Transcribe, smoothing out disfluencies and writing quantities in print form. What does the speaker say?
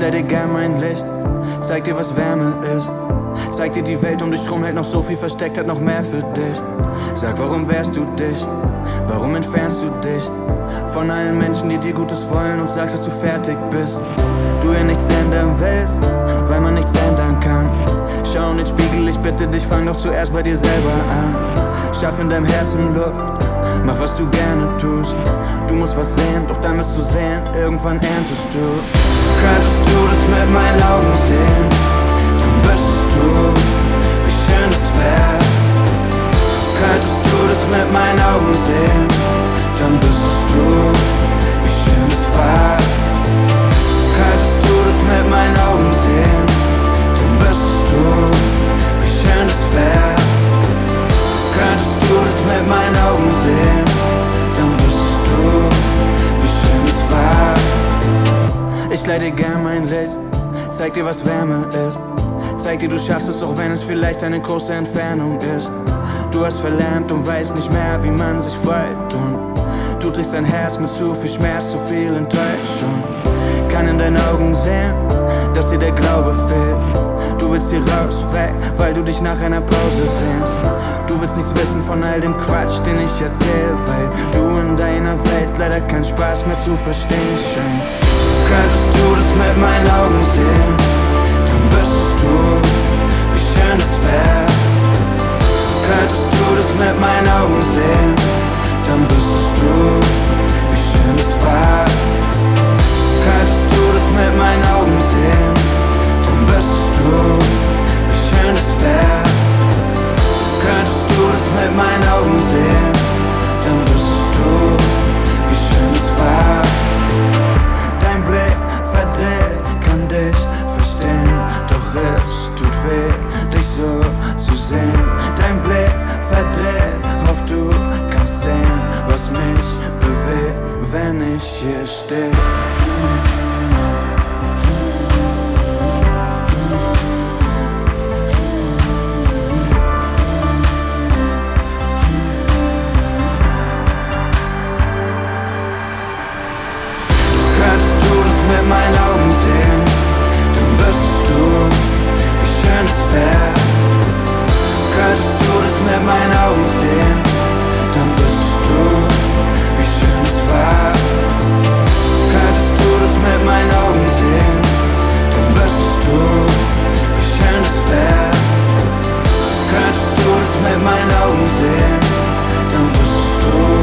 leih dir gern mein Licht, zeig dir, was Wärme ist. Zeig dir die Welt um dich rum, hält noch so viel versteckt, hat noch mehr für dich. Sag, warum wehrst du dich? Warum entfernst du dich von allen Menschen, die dir Gutes wollen und sagst, dass du fertig bist? Du ja nichts ändern willst, weil man nichts ändern kann. Schau in den Spiegel, ich bitte dich, fang doch zuerst bei dir selber an. Schaff in deinem Herzen Luft, mach was du gerne tust. Du musst was sehen, doch dann wirst du sehen, irgendwann erntest du. Könntest du das mit meinen Augen sehen, dann wüsstest du, wie schön es wär. Könntest du das mit meinen Augen sehen, dann wüsstest du, wie schön es war. Könntest du das mit meinen Augen sehen, dann wüsstest du, wie schön es wär. Könntest du das mit meinen Augen sehen, dann wüsstest du, wie schön es war. Ich leih dir gern mein Licht, zeig dir, was Wärme ist. Zeig dir, du schaffst es, auch wenn es vielleicht eine große Entfernung ist. Du hast verlernt und weißt nicht mehr, wie man sich freut. Und du trägst dein Herz mit zu viel Schmerz, zu viel Enttäuschung. Kann in deinen Augen sehen, dass dir der Glaube fehlt. Du willst hier raus, weg, weil du dich nach einer Pause sehnst. Du willst nichts wissen von all dem Quatsch, den ich erzähl, weil du in deiner Welt leider keinen Spaß mehr zu verstehen scheinst. Könntest du das mit meinen Augen sehen, dann wüsstest du, wie schön es wär. Könntest du das mit meinen Augen sehen, dann wüsstest du, wie schön es war. Könntest du das mit meinen Augen sehen, dann wüsstest du, wie schön es wär. Könntest du das mit meinen Augen sehen, dann wüsstest du, wie schön es war. Dein Blick verdreht, kann dich verstehen, doch es tut weh, dich so zu sehen. Dein Blick verdreht, hoff du kannst sehen, was mich bewegt, wenn ich hier steh. Mit meinen Augen sehen, dann wüsstest du, wie schön es wär. Könntest du das mit meinen Augen sehen, dann wüsstest du, wie schön es war. Könntest du das mit meinen Augen sehen, dann wüsstest du, wie schön es wär. Könntest du das mit meinen Augen sehen, dann wüsstest du,